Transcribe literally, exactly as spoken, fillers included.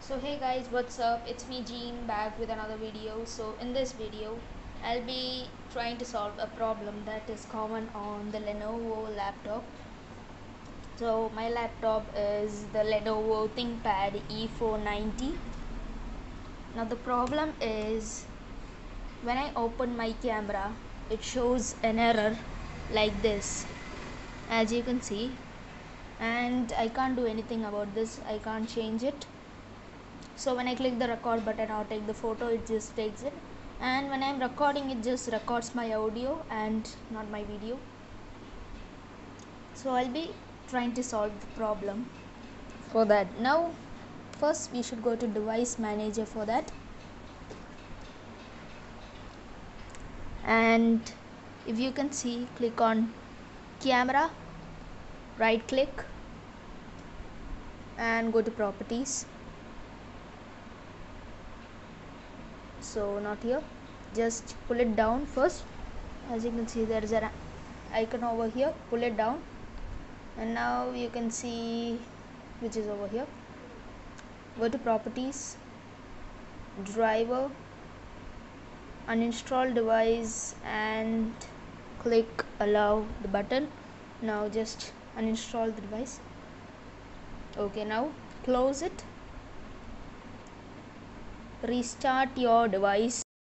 So hey guys, what's up? It's me Jean back with another video. So in this video I'll be trying to solve a problem that is common on the Lenovo laptop. So my laptop is the Lenovo ThinkPad E four ninety. Now the problem is when I open my camera it shows an error like this, as you can see, and I can't do anything about this. I can't change it. So when I click the record button or take the photo, it just takes it, and when I'm recording it just records my audio and not my video. So I'll be trying to solve the problem for that. Now first we should go to device manager for that, and if you can see, click on camera, right click and go to properties. So not here, just pull it down first. As you can see, there is an icon over here. Pull it down, and now you can see which is over here. Go to properties, driver, uninstall device, and click allow the button. Now just uninstall the device. Okay, now close it, restart your device.